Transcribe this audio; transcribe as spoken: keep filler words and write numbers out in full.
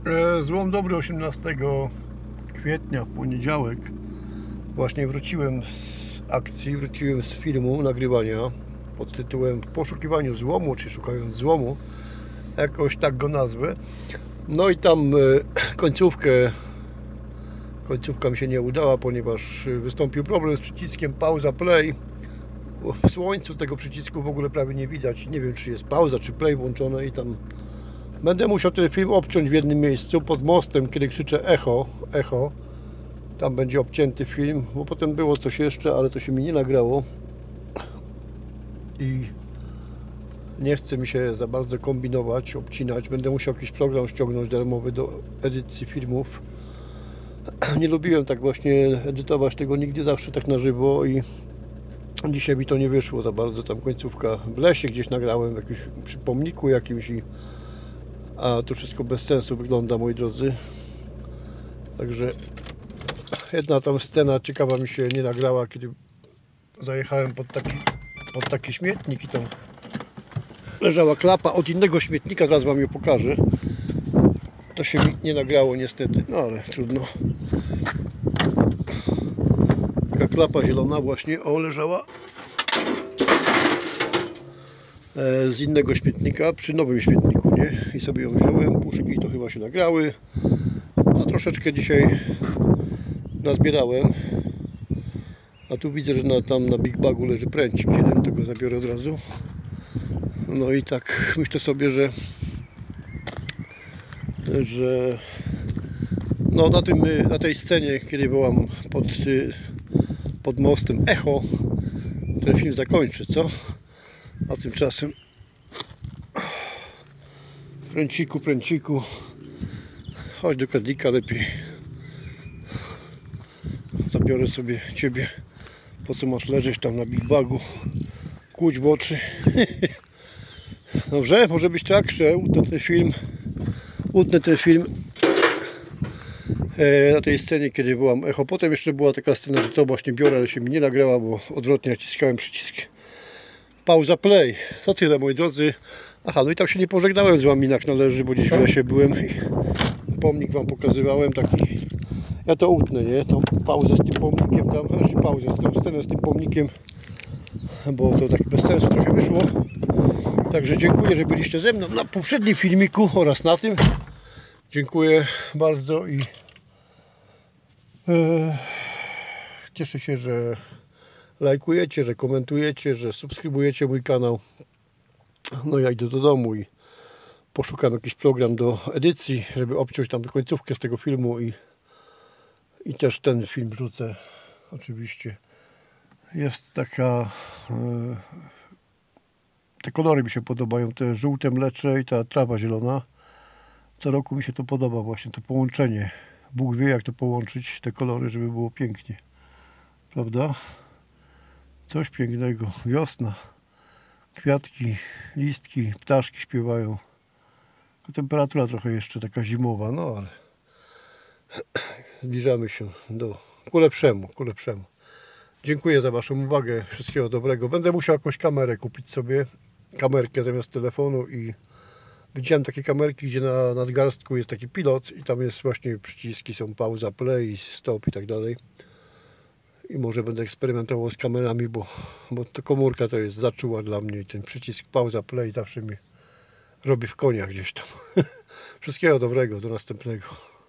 Złom dobry, osiemnastego kwietnia w poniedziałek właśnie wróciłem z akcji, wróciłem z filmu nagrywania pod tytułem W poszukiwaniu złomu, czy szukając złomu, jakoś tak go nazwę. No i tam końcówkę końcówka mi się nie udała, ponieważ wystąpił problem z przyciskiem pauza play. W słońcu tego przycisku w ogóle prawie nie widać, nie wiem czy jest pauza czy play włączone i tam będę musiał ten film obciąć w jednym miejscu pod mostem, kiedy krzyczę echo, echo. Tam będzie obcięty film, bo potem było coś jeszcze, ale to się mi nie nagrało. I nie chce mi się za bardzo kombinować, obcinać. Będę musiał jakiś program ściągnąć darmowy do edycji filmów. Nie lubiłem tak właśnie edytować tego nigdy, zawsze tak na żywo i dzisiaj mi to nie wyszło za bardzo. Tam końcówka w lesie gdzieś nagrałem, w jakimś przy pomniku jakimś i a to wszystko bez sensu wygląda, moi drodzy. Także jedna tam scena ciekawa mi się nie nagrała, kiedy zajechałem pod taki, pod taki śmietnik i tam leżała klapa od innego śmietnika, zaraz wam ją pokażę. To się mi nie nagrało niestety, no ale trudno. Taka klapa zielona właśnie, o, leżała z innego śmietnika, przy nowym śmietniku, nie? I sobie ją wziąłem, puszki to chyba się nagrały. No troszeczkę dzisiaj nazbierałem. A tu widzę, że na, tam na Big Bagu leży pręcik jeden, to go zabiorę od razu. No i tak myślę sobie, że że no na tym, na tej scenie, kiedy byłam pod, pod mostem echo, ten film zakończę, co? A tymczasem pręciku, pręciku, chodź do kadlika lepiej. Zabiorę sobie ciebie. Po co masz leżeć tam na Big Bagu, kłuć w oczy. Dobrze, może być tak, że utnę ten film utnę ten film e, na tej scenie, kiedy byłam echo. Potem jeszcze była taka scena, że to właśnie biorę, ale się mi nie nagrała, bo odwrotnie naciskałem przycisk pauza play. To tyle, moi drodzy. Aha, no i tam się nie pożegnałem z wami jak należy, bo gdzieś w lesie byłem i pomnik wam pokazywałem taki. Ja to utnę, nie? Tą pauzę z tym pomnikiem tam, znaczy pauzę, tą scenę z tym pomnikiem, bo to tak bez sensu trochę wyszło. Także dziękuję, że byliście ze mną na poprzednim filmiku oraz na tym. Dziękuję bardzo i e, cieszę się, że lajkujecie, że komentujecie, że subskrybujecie mój kanał. No ja idę do domu i poszukam jakiś program do edycji, żeby obciąć tam końcówkę z tego filmu i I też ten film wrzucę, oczywiście. Jest taka... E, te kolory mi się podobają, te żółte mlecze i ta trawa zielona. Co roku mi się to podoba właśnie, to połączenie. Bóg wie, jak to połączyć, te kolory, żeby było pięknie. Prawda? Coś pięknego. Wiosna. Kwiatki, listki, ptaszki śpiewają. Temperatura trochę jeszcze taka zimowa, no ale... Zbliżamy się do ku lepszemu, ku lepszemu. Dziękuję za waszą uwagę. Wszystkiego dobrego. Będę musiał jakąś kamerę kupić sobie. Kamerkę zamiast telefonu i widziałem takie kamerki, gdzie na nadgarstku jest taki pilot i tam jest właśnie przyciski, są pauza, play, stop i tak dalej. I może będę eksperymentował z kamerami, bo, bo to komórka to jest zaczuła dla mnie i ten przycisk pauza, play zawsze mnie robi w konia gdzieś tam. Wszystkiego dobrego. Do następnego.